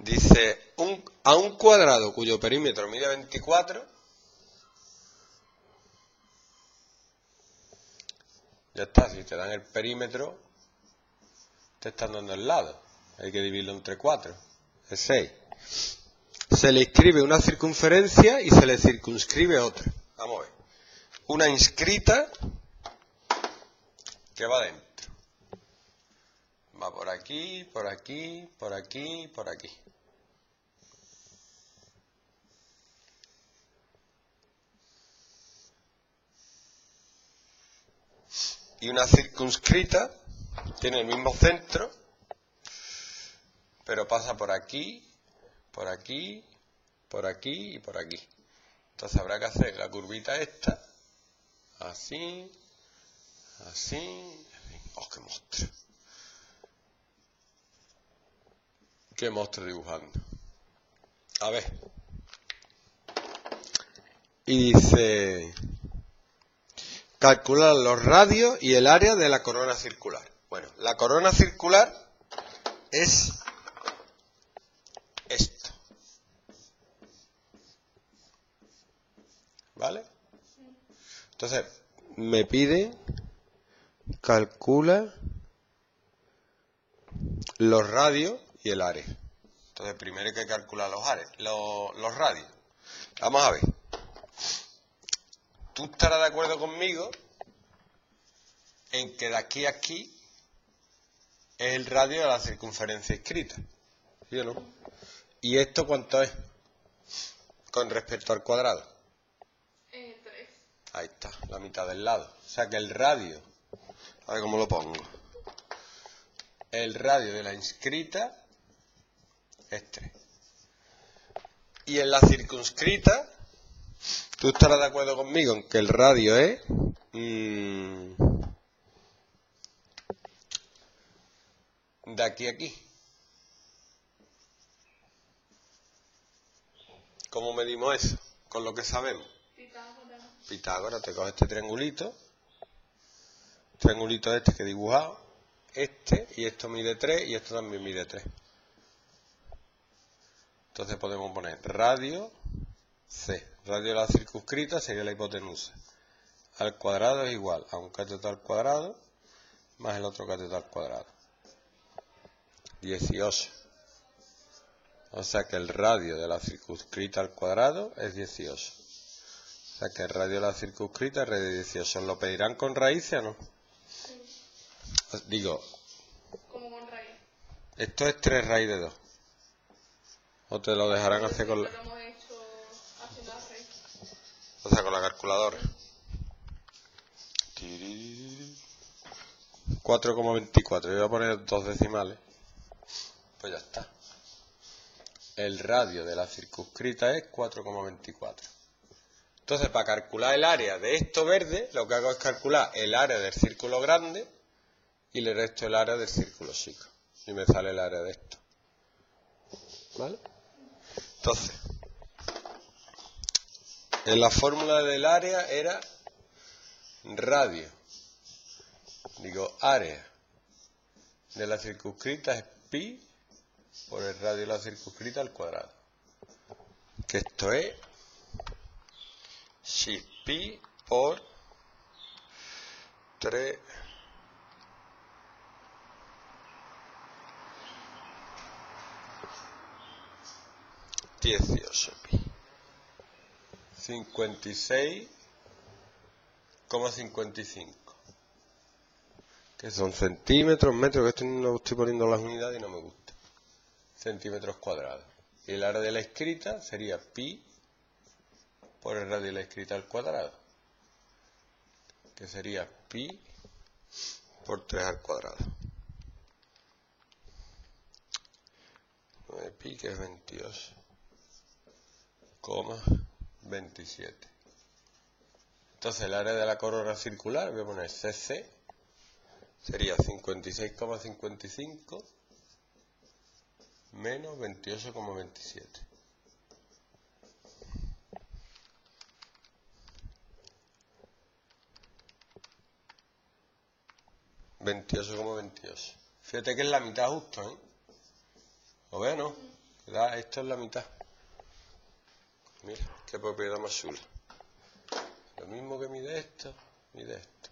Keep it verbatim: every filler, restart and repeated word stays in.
Dice, un, a un cuadrado cuyo perímetro mide veinticuatro, ya está, si te dan el perímetro, te están dando el lado. Hay que dividirlo entre cuatro, es seis. Se le inscribe una circunferencia y se le circunscribe otra. Vamos a ver. Una inscrita que va dentro. Va por aquí, por aquí, por aquí, por aquí. Y una circunscrita tiene el mismo centro, pero pasa por aquí, por aquí, por aquí y por aquí. Entonces habrá que hacer la curvita esta, así, así. ¡Oh, qué monstruo! ¡Qué monstruo dibujando! A ver. Y dice, calcular los radios y el área de la corona circular. Bueno, la corona circular es esto. ¿Vale? Entonces, me pide, calcula los radios y el área. Entonces, primero hay que calcular los, áreas, los, los radios. Vamos a ver. Tú estarás de acuerdo conmigo en que de aquí a aquí es el radio de la circunferencia inscrita. ¿Sí o no? ¿Y esto cuánto es con respecto al cuadrado? Eh, tres. Ahí está, la mitad del lado. O sea que el radio, a ver cómo lo pongo. El radio de la inscrita es tres. Y en la circunscrita, tú estarás de acuerdo conmigo en que el radio es mmm, de aquí a aquí. ¿Cómo medimos eso? Con lo que sabemos. Pitágoras. Pitágoras, te coges este triangulito, triangulito este que he dibujado, este, y esto mide tres, y esto también mide tres. Entonces podemos poner radio C. Radio de la circunscrita sería la hipotenusa. Al cuadrado es igual a un cateto al cuadrado más el otro cateto al cuadrado. dieciocho. O sea que el radio de la circunscrita al cuadrado es dieciocho. O sea que el radio de la circunscrita es radio de dieciocho. ¿Lo pedirán con raíces o no? Sí. Digo, Como con raíz. esto es tres raíz de dos. ¿O te lo dejarán hacer con la, Lo hemos hecho haciendo la raíz. o sea, con la calculadora? cuatro coma veinticuatro. Yo voy a poner dos decimales. Pues ya está. El radio de la circunscrita es cuatro coma veinticuatro. Entonces, para calcular el área de esto verde, lo que hago es calcular el área del círculo grande y le resto el área del círculo chico. Y me sale el área de esto. ¿Vale? Entonces, en la fórmula del área era radio. Digo, área de la circunscrita es pi por el radio de la circunscrita al cuadrado. Que esto es si pi por tres dieciocho pi. cincuenta y seis coma cincuenta y cinco. Que son centímetros, metros, que estoy, no estoy poniendo las unidades y no me gusta. Centímetros cuadrados. Y el área de la escrita sería pi por el radio de la escrita al cuadrado. Que sería pi por tres al cuadrado. nueve pi, que es veintiocho coma veintisiete. Entonces el área de la corona circular, voy a poner C C, sería cincuenta y seis coma cincuenta y cinco menos veintiocho coma veintisiete. veintiocho coma veintiocho. Fíjate que es la mitad justo, ¿eh? ¿Lo ves, no? Da, esto es la mitad. Mira, qué propiedad más chula. Lo mismo que mide esto, mide esto.